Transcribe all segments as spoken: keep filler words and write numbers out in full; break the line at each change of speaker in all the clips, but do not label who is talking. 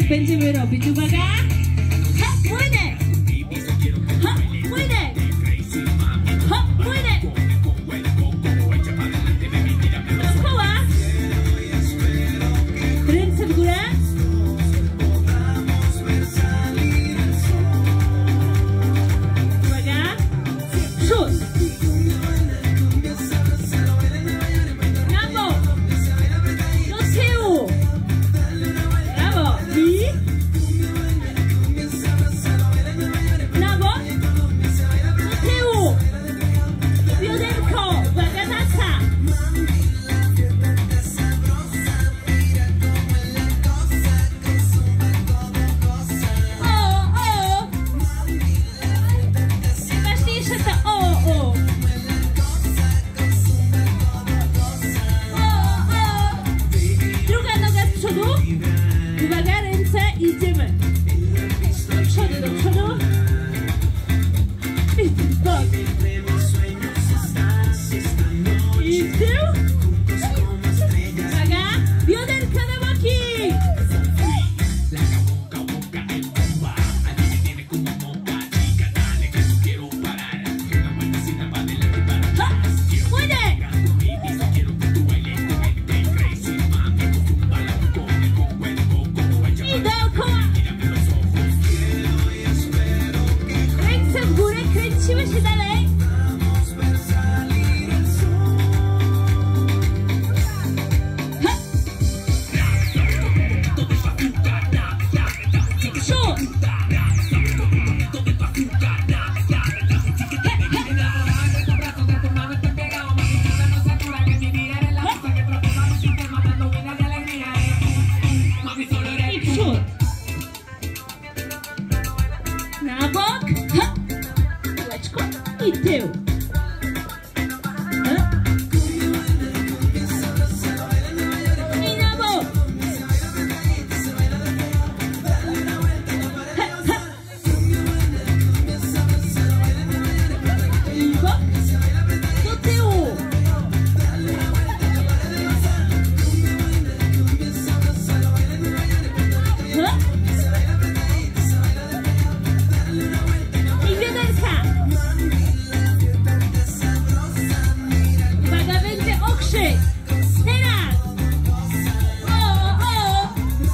będziemy robić. Uwaga! Ha, płynek! Ha, płynek! Ha, płynek! Dookoła! Ręce w górę! Uwaga! Przód! Na bok! Do tyłu! Brawo! I na bok! Do tyłu! Bioderko! Uwaga, tasa! O, o! Najważniejsze to o, o! O, o! Druga noga z przodu. Uwaga, ręce, idziemy. Do przodu, do przodu. I w bok. I w tył. Uwaga, bioderka na boki. Ha, płynek. I dookoła. Ręce w górę, kręcimy się dalej. Ha. Przód. I przód. Na bok. Ha. Kółeczko. I tył. Ha. I na bok. Ha, ha. I bok. Do tyłu. Ha. I bioderka. Uwaga, będzie okrzyk. Teraz. O, o.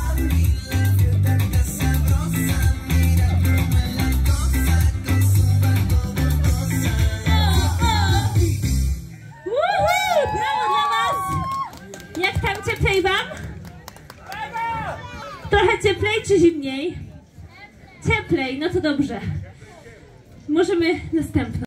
O, o. Woohoo! Brawo dla was. Jak tam cieplej wam? Trochę cieplej czy zimniej? Cieplej, no to dobrze. Możemy następną.